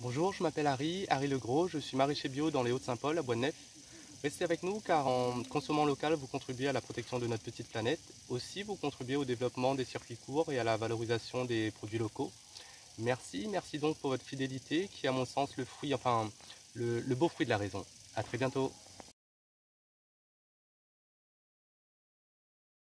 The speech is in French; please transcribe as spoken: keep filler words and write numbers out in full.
Bonjour, je m'appelle Harry, Harry Legros, je suis maraîcher bio dans les Hauts-de-Saint-Paul à Bois-de-Neuf. Restez avec nous car en consommant local, vous contribuez à la protection de notre petite planète. Aussi, vous contribuez au développement des circuits courts et à la valorisation des produits locaux. Merci, merci donc pour votre fidélité qui est à mon sens le fruit, enfin le, le beau fruit de la raison. À très bientôt.